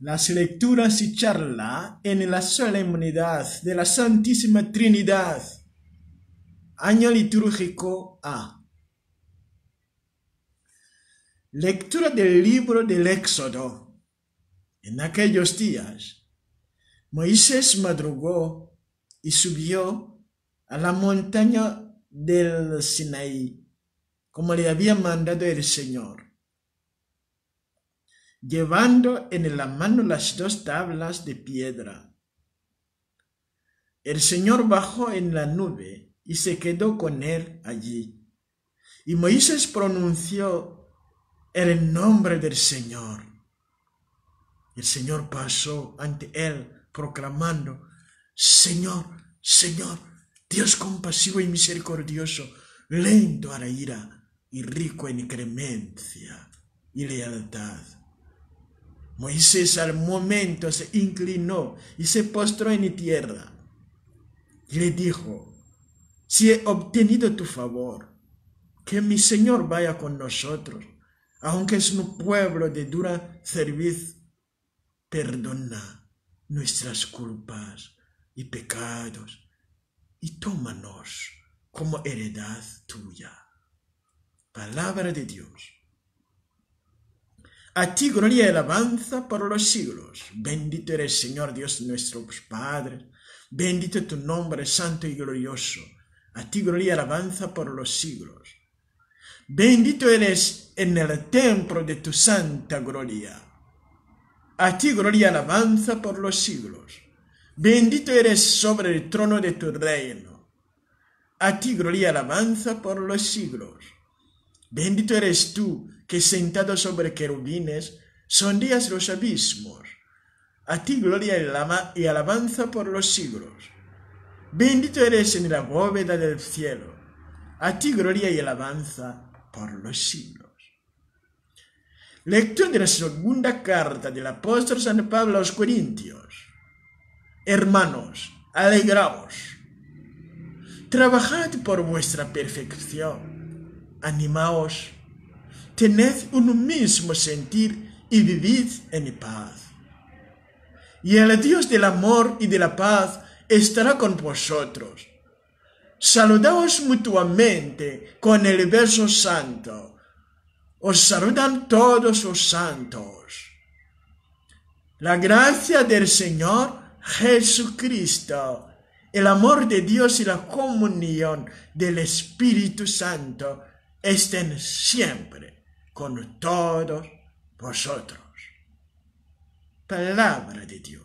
Las lecturas y charla en la solemnidad de la Santísima Trinidad. Año litúrgico A. Lectura del libro del Éxodo. En aquellos días, Moisés madrugó y subió a la montaña del Sinaí, como le había mandado el Señor, llevando en la mano las 2 tablas de piedra. El Señor bajó en la nube y se quedó con él allí. Y Moisés pronunció el nombre del Señor. El Señor pasó ante él proclamando: Señor, Señor, Dios compasivo y misericordioso, lento a la ira y rico en clemencia y lealtad. Moisés al momento se inclinó y se postró en tierra. Y le dijo: si he obtenido tu favor, que mi Señor vaya con nosotros, aunque es un pueblo de dura cerviz. Perdona nuestras culpas y pecados y tómanos como heredad tuya. Palabra de Dios. A ti gloria y alabanza por los siglos. Bendito eres, Señor Dios nuestro Padre. Bendito tu nombre santo y glorioso. A ti gloria y alabanza por los siglos. Bendito eres en el templo de tu santa gloria. A ti gloria y alabanza por los siglos. Bendito eres sobre el trono de tu reino. A ti gloria y alabanza por los siglos. Bendito eres tú, que sentado sobre querubines sondeas los abismos. A ti gloria y alabanza por los siglos. Bendito eres en la bóveda del cielo. A ti gloria y alabanza por los siglos. Lectura de la segunda carta del apóstol San Pablo a los Corintios. Hermanos, alegraos. Trabajad por vuestra perfección. Animaos. Tened un mismo sentir y vivid en paz. Y el Dios del amor y de la paz estará con vosotros. Saludaos mutuamente con el beso santo. Os saludan todos los santos. La gracia del Señor Jesucristo, el amor de Dios y la comunión del Espíritu Santo estén siempre con todos vosotros. Palabra de Dios.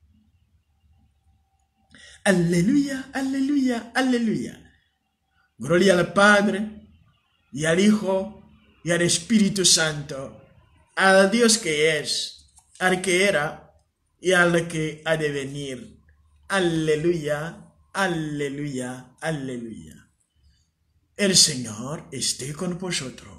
Aleluya, aleluya, aleluya. Gloria al Padre, y al Hijo, y al Espíritu Santo, al Dios que es, al que era, y al que ha de venir. Aleluya, aleluya, aleluya. El Señor esté con vosotros.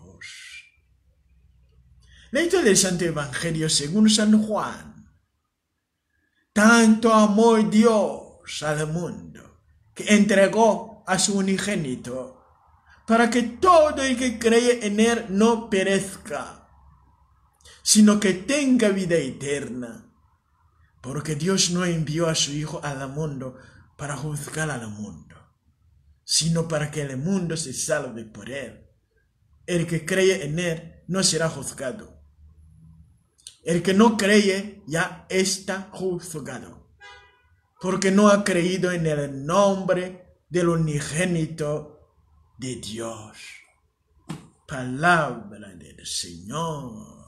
Lectura del Santo Evangelio según San Juan. Tanto amó Dios al mundo, que entregó a su unigénito, para que todo el que cree en él no perezca, sino que tenga vida eterna. Porque Dios no envió a su Hijo al mundo para juzgar al mundo, sino para que el mundo se salve por él. El que cree en él no será juzgado. El que no cree ya está juzgado, porque no ha creído en el nombre del unigénito de Dios. Palabra del Señor.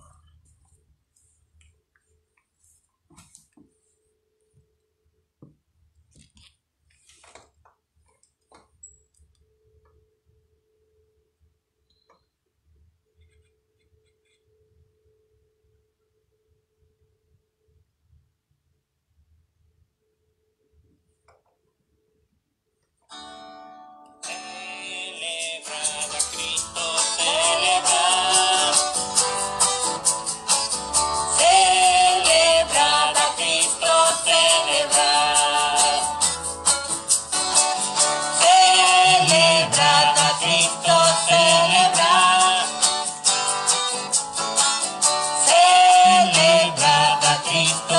Cristo.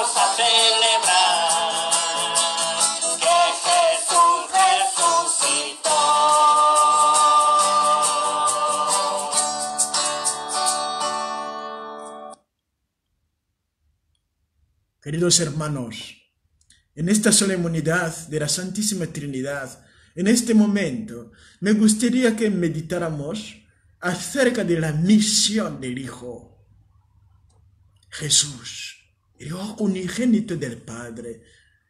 vamos a celebrar que Jesús resucitó. Queridos hermanos, en esta solemnidad de la Santísima Trinidad, en este momento, me gustaría que meditáramos acerca de la misión del Hijo. Jesús, el Hijo unigénito del Padre.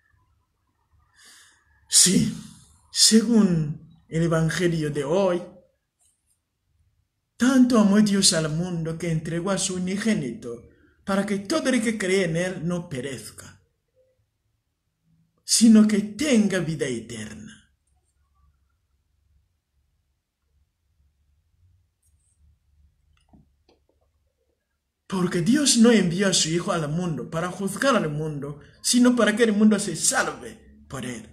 Sí, según el Evangelio de hoy, tanto amó Dios al mundo que entregó a su unigénito, para que todo el que cree en él no perezca, sino que tenga vida eterna. Porque Dios no envió a su Hijo al mundo para juzgar al mundo, sino para que el mundo se salve por él.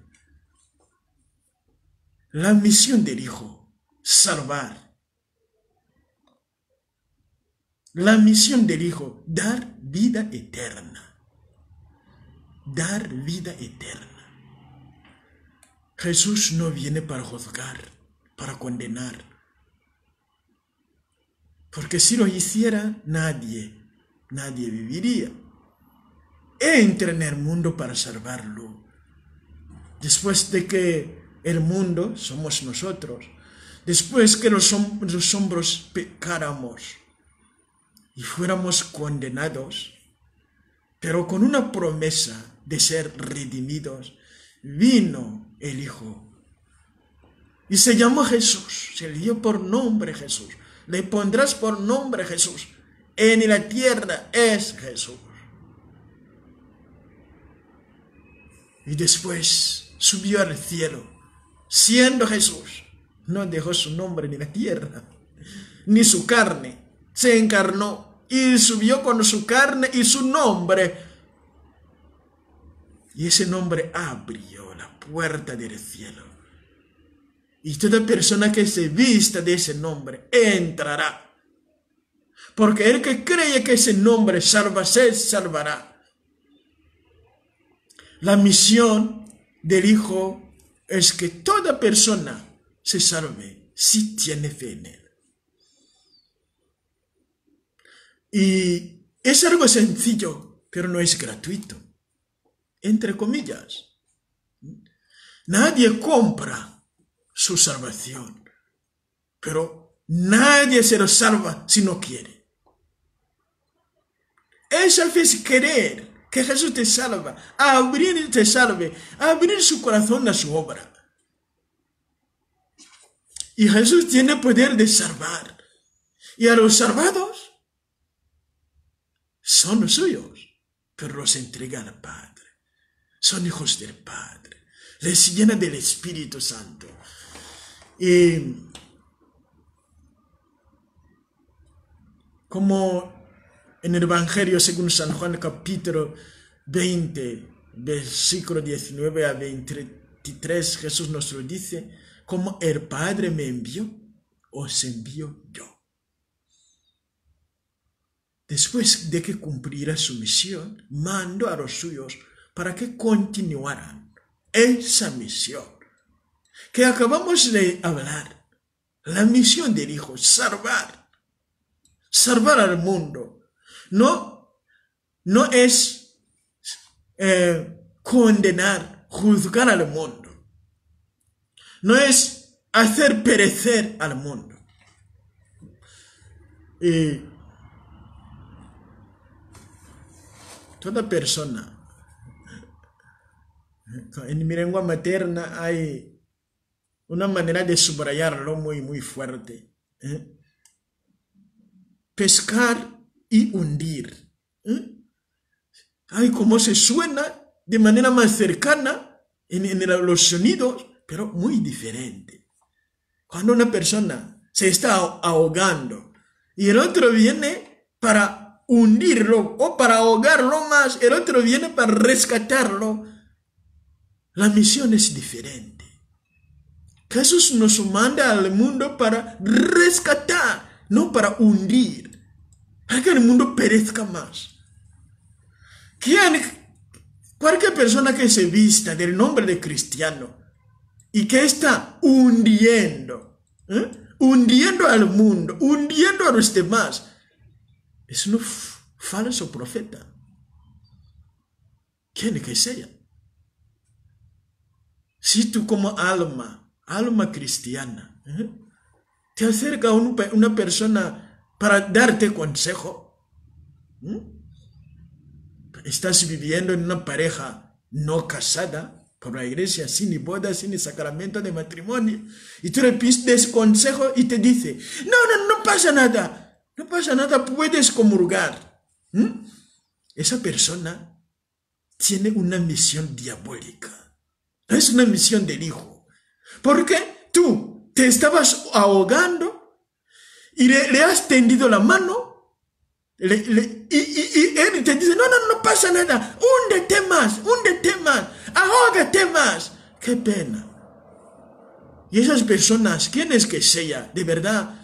La misión del Hijo, salvar. La misión del Hijo, dar vida eterna. Dar vida eterna. Jesús no viene para juzgar, para condenar. Porque si lo hiciera, nadie viviría. Entra en el mundo para salvarlo. Después de que el mundo somos nosotros, después que los hombres pecáramos y fuéramos condenados, pero con una promesa de ser redimidos, vino el Hijo. Y se llamó Jesús, se le dio por nombre Jesús. Le pondrás por nombre Jesús. En la tierra es Jesús. Y después subió al cielo, siendo Jesús. No dejó su nombre ni la tierra, ni su carne. Se encarnó y subió con su carne y su nombre. Y ese nombre abrió la puerta del cielo. Y toda persona que se vista de ese nombre entrará. Porque el que cree que ese nombre salva, se salvará. La misión del Hijo es que toda persona se salve si tiene fe en él. Y es algo sencillo, pero no es gratuito. Entre comillas. Nadie compra su salvación, pero nadie se lo salva si no quiere. Eso es querer que Jesús te salva, te salve, abrir su corazón a su obra. Y Jesús tiene poder de salvar. Y a los salvados son los suyos, pero los entrega al Padre. Son hijos del Padre. Les llena del Espíritu Santo. Y como en el Evangelio según San Juan capítulo 20, versículo 19 a 23, Jesús nos lo dice, como el Padre me envió, os envío yo. Después de que cumpliera su misión, mandó a los suyos para que continuaran esa misión que acabamos de hablar. La misión del Hijo, salvar al mundo. No es condenar, juzgar al mundo. No es hacer perecer al mundo. Y toda persona, en mi lengua materna hay una manera de subrayarlo muy fuerte. Pescar y hundir. Ay, cómo se suena de manera más cercana en los sonidos, pero muy diferente. Cuando una persona se está ahogando y el otro viene para hundirlo o para ahogarlo más, el otro viene para rescatarlo, la misión es diferente. Jesús nos manda al mundo para rescatar, no para hundir, para que el mundo perezca más. ¿Quién Cualquier persona que se vista del nombre de cristiano y que está hundiendo al mundo, hundiendo a los demás, es un falso profeta. ¿Quién que sea? Si tú como alma cristiana, te acerca a una persona para darte consejo, estás viviendo en una pareja no casada por la iglesia, sin ni boda, sin ni sacramento de matrimonio, y tú le pides consejo y te dice, no pasa nada, no pasa nada, puedes comulgar. Esa persona tiene una misión diabólica, no es una misión del Hijo, porque tú te estabas ahogando y le has tendido la mano y él te dice, no pasa nada, húndete más, ahógate más. Qué pena. Y esas personas, quienes que sea, de verdad,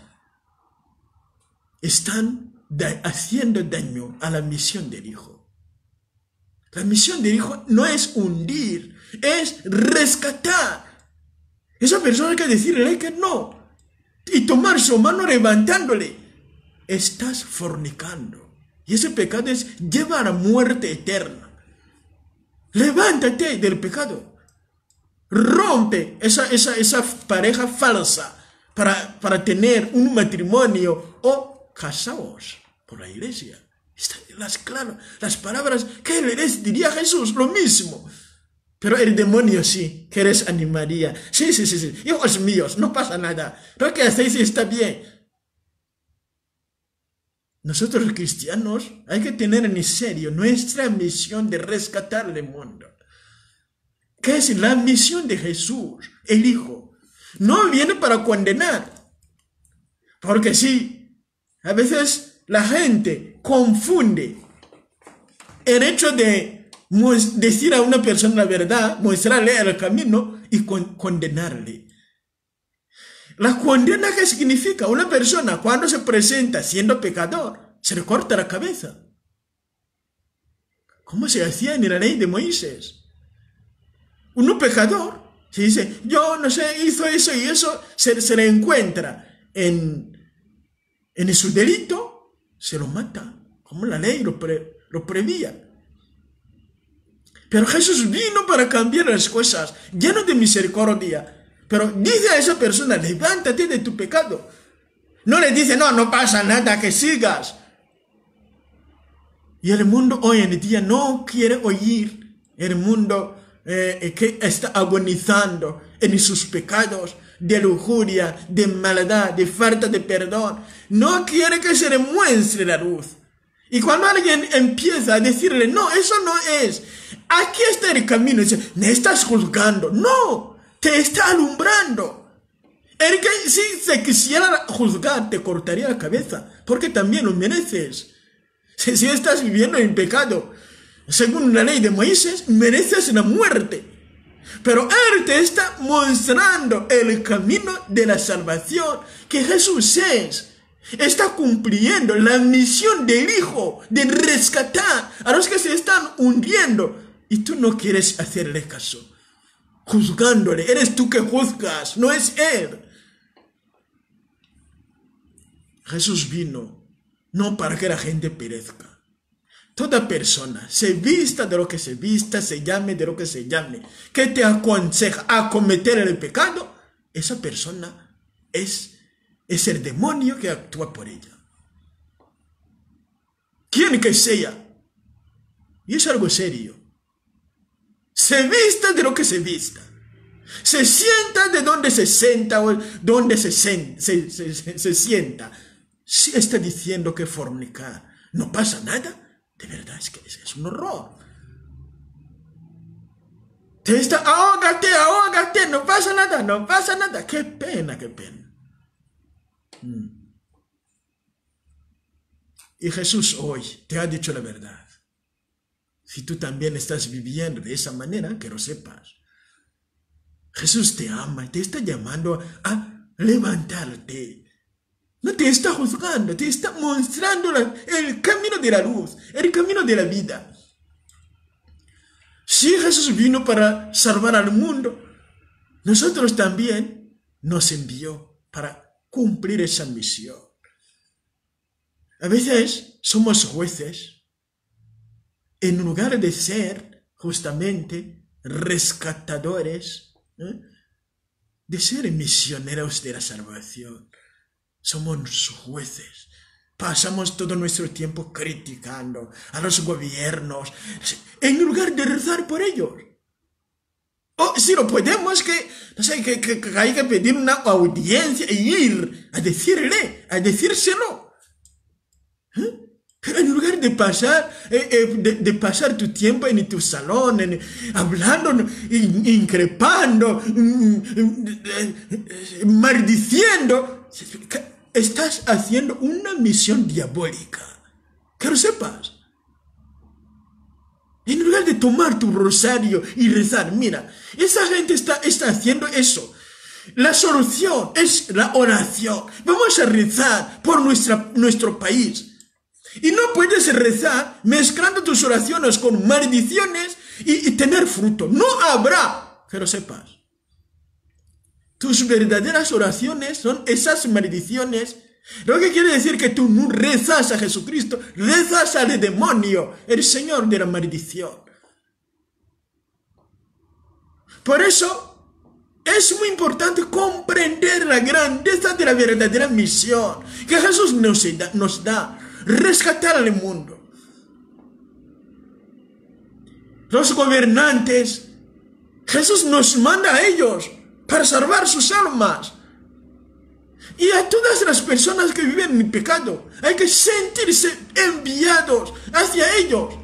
están haciendo daño a la misión del Hijo. La misión del Hijo no es hundir, es rescatar. Esa persona hay que decirle que no, y tomar su mano levantándole. Estás fornicando. Y ese pecado lleva a la muerte eterna. Levántate del pecado. Rompe esa pareja falsa para tener un matrimonio o casaos por la iglesia. Las palabras que les diría Jesús, lo mismo. Pero el demonio sí, que les animaría. Sí. Hijos míos, no pasa nada. Lo que hacéis está bien. Nosotros los cristianos hay que tener en serio nuestra misión de rescatar el mundo. ¿Qué es la misión de Jesús, el Hijo? No viene para condenar. Porque sí, a veces la gente confunde el hecho de decir a una persona la verdad, mostrarle el camino y condenarle. La condena, ¿qué significa? Una persona cuando se presenta siendo pecador, se le corta la cabeza. ¿Cómo se hacía en la ley de Moisés? Un pecador, se dice, yo no sé, hizo eso y eso, se le encuentra en su delito, se lo mata, como la ley lo prevía. Pero Jesús vino para cambiar las cosas, lleno de misericordia. Pero dice a esa persona, levántate de tu pecado. No le dice, no pasa nada, que sigas. Y el mundo hoy en día no quiere oír. El mundo que está agonizando en sus pecados de lujuria, de maldad, de falta de perdón. No quiere que se le muestre la luz. Y cuando alguien empieza a decirle, no, eso no es. Aquí está el camino. Dice, me estás juzgando. No. Te está alumbrando. El que si se quisiera juzgar, te cortaría la cabeza, porque también lo mereces. Si estás viviendo en pecado, según la ley de Moisés, mereces la muerte. Pero Él te está mostrando el camino de la salvación, que Jesús es. Está cumpliendo la misión del Hijo, de rescatar a los que se están hundiendo. Y tú no quieres hacerle caso. Juzgándole, eres tú que juzgas, no es Él. Jesús vino no para que la gente perezca. Toda persona, se vista de lo que se vista, se llame de lo que se llame, que te aconseja a cometer el pecado, esa persona es el demonio que actúa por ella. Quien que sea. Y es algo serio. Se vista de lo que se vista. Se sienta de donde se sienta o donde se sienta. Si está diciendo que fornicar no pasa nada, de verdad es que es un horror. Te está, ahógate, no pasa nada. Qué pena. Y Jesús hoy te ha dicho la verdad. Si tú también estás viviendo de esa manera, que lo sepas. Jesús te ama y te está llamando a levantarte. No te está juzgando, te está mostrando el camino de la luz, el camino de la vida. Si Jesús vino para salvar al mundo, nosotros también nos envió para cumplir esa misión. A veces somos jueces en lugar de ser justamente rescatadores, de ser misioneros de la salvación. Somos jueces. Pasamos todo nuestro tiempo criticando a los gobiernos en lugar de rezar por ellos. O si lo podemos, no sé, que hay que pedir una audiencia e ir a decírselo. Pero en lugar de pasar tu tiempo en tu salón, hablando, increpando, maldiciendo, estás haciendo una misión diabólica. Que lo sepas. En lugar de tomar tu rosario y rezar, mira, esa gente está haciendo eso. La solución es la oración. Vamos a rezar por nuestro país. Y no puedes rezar mezclando tus oraciones con maldiciones y tener fruto. No habrá, que lo sepas. Tus verdaderas oraciones son esas maldiciones. Lo que quiere decir que tú no rezas a Jesucristo, rezas al demonio, el señor de la maldición. Por eso es muy importante comprender la grandeza de la verdadera misión que Jesús nos da. Rescatar al mundo. Los gobernantes, Jesús nos manda a ellos para salvar sus almas. Y a todas las personas que viven en el pecado, hay que sentirse enviados hacia ellos.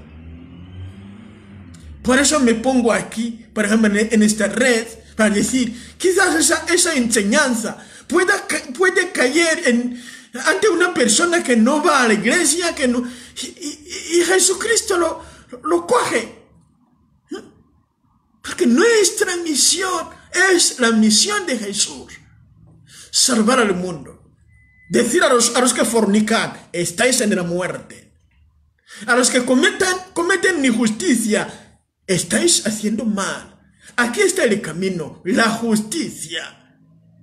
Por eso me pongo aquí, por ejemplo, en esta red, para decir, quizás esa enseñanza puede caer ante una persona que no va a la iglesia, que no, y Jesucristo lo coge. Porque nuestra misión es la misión de Jesús. Salvar al mundo. Decir a los que fornican, estáis en la muerte. A los que cometen injusticia, estáis haciendo mal. Aquí está el camino, la justicia.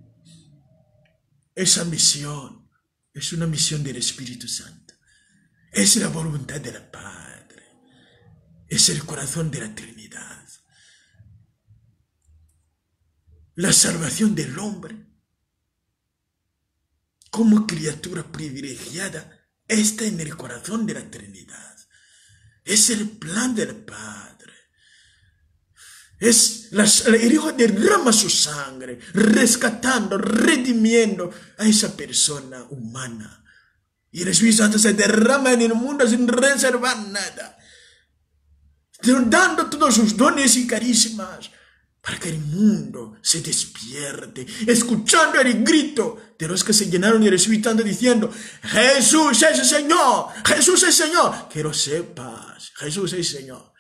Esa misión es una misión del Espíritu Santo. Es la voluntad del Padre. Es el corazón de la Trinidad. La salvación del hombre como criatura privilegiada está en el corazón de la Trinidad. Es el plan del Padre. El Hijo derrama su sangre, rescatando, redimiendo a esa persona humana. Y el Espíritu Santo se derrama en el mundo sin reservar nada, dando todos sus dones y carismas para que el mundo se despierte, escuchando el grito de los que se llenaron del Espíritu Santo diciendo, Jesús es el Señor, Jesús es el Señor. Que lo sepas, Jesús es el Señor.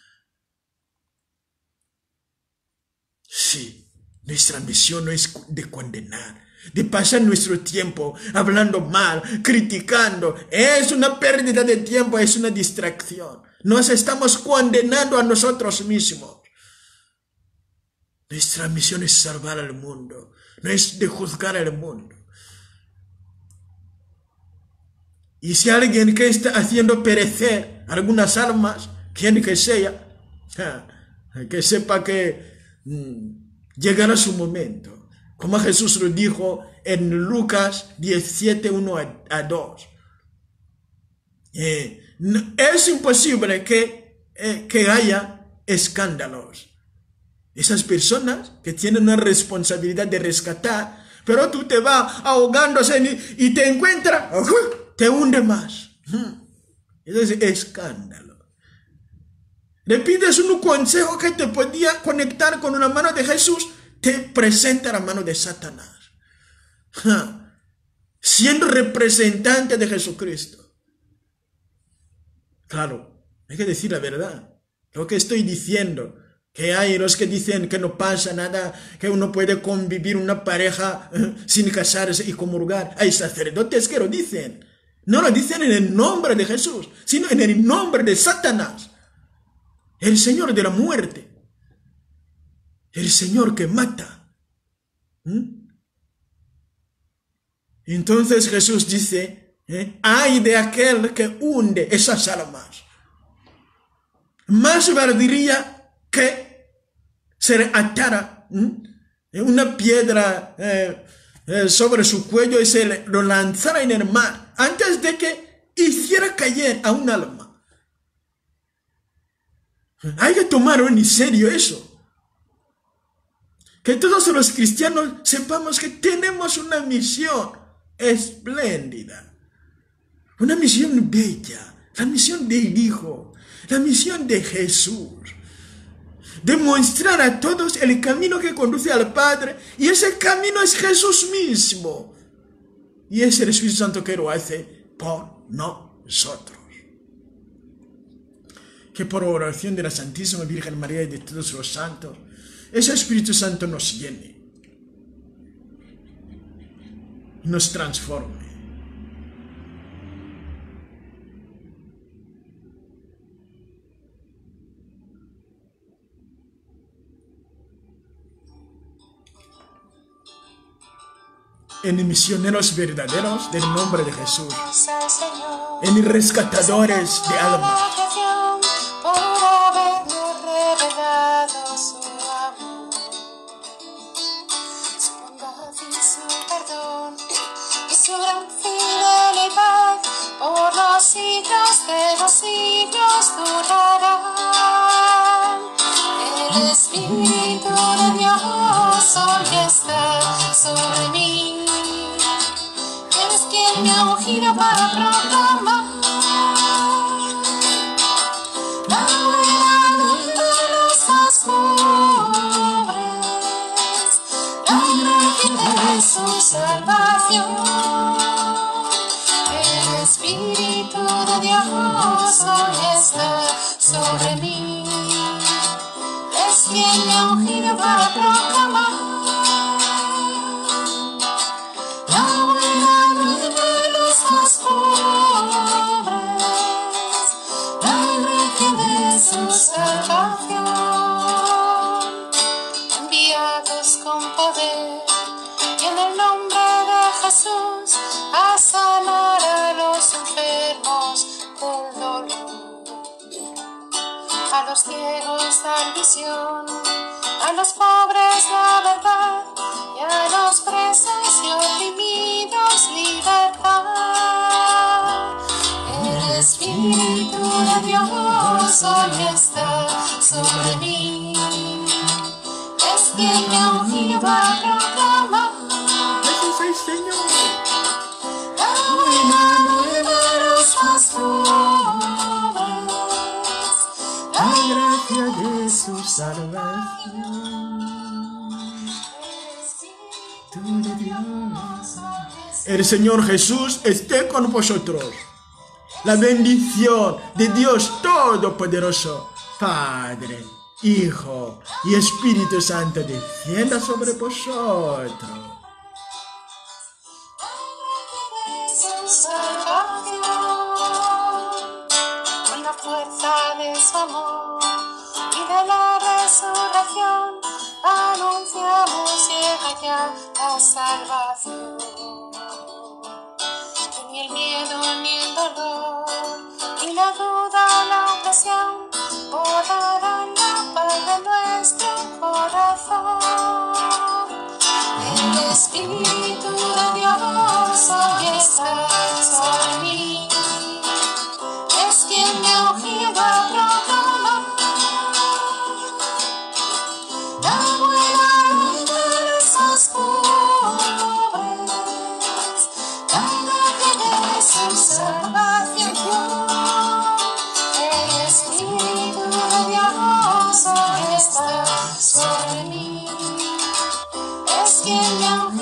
Sí, nuestra misión no es de condenar, de pasar nuestro tiempo hablando mal, criticando. Es una pérdida de tiempo, es una distracción. Nos estamos condenando a nosotros mismos. Nuestra misión es salvar al mundo, no es de juzgar al mundo. Y si alguien que está haciendo perecer algunas almas, quien que sea, que sepa que llegará su momento, como Jesús lo dijo en Lucas 17, 1 a 2. Es imposible que haya escándalos. Esas personas que tienen una responsabilidad de rescatar, pero tú te vas ahogándose y te encuentras, te hunde más. Eso es escándalo. Le pides un consejo que te podía conectar con una mano de Jesús, te presenta la mano de Satanás. Siendo representante de Jesucristo. Claro, hay que decir la verdad. Lo que estoy diciendo, que hay los que dicen que no pasa nada, que uno puede convivir una pareja sin casarse y comulgar. Hay sacerdotes que lo dicen. No lo dicen en el nombre de Jesús, sino en el nombre de Satanás. el Señor de la muerte, el Señor que mata. Entonces Jesús dice, ay de aquel que hunde esas almas. Más valdría que se le atara una piedra sobre su cuello y se lo lanzara en el mar antes de que hiciera caer a un alma. Hay que tomarlo en serio eso. Que todos los cristianos sepamos que tenemos una misión espléndida, una misión bella, la misión del Hijo, la misión de Jesús. Demostrar a todos el camino que conduce al Padre, y ese camino es Jesús mismo. Y es el Espíritu Santo que lo hace por nosotros. Que por oración de la Santísima Virgen María y de todos los santos, ese Espíritu Santo nos llene, nos transforme. En misioneros verdaderos del nombre de Jesús, en rescatadores de almas. Por habernos revelado su amor, su bondad y su perdón, y su gran fidelidad, por los siglos de los siglos durarán. El Espíritu de Dios hoy está sobre mí, es quien me ha ungido para proclamar la buena nueva a los pobres, la gracia de su salvación. El Espíritu de Dios hoy está sobre mí, es quien me ha ungido para proclamar salvación. Enviados con poder y en el nombre de Jesús a sanar a los enfermos del dolor, a los ciegos dar visión, a los pobres la verdad y a los presos y oprimidos libertad. El Espíritu de Dios hoy está sobre mí, es quien me ha ungido para proclamar Jesús el Señor. la buena nueva a los más pobres, la Gracia de su salvación. Espíritu de Dios hoy está. El Señor Jesús esté con vosotros. La bendición de Dios Todopoderoso, Padre, Hijo y Espíritu Santo descienda sobre vosotros. Su salvación, con la fuerza de su amor y de la resurrección, anunciamos llega ya la salvación. Que ni el miedo ni el dolor, ni la duda, la opresión, borrarán la paz de nuestro corazón. El Espíritu de Dios hoy está sobre mí, es quien me ha ungido a proclamar la buena nueva a los más pobres, la gracia de su salvación. El Espíritu de Dios hoy está sobre mí, es quien me ha ungido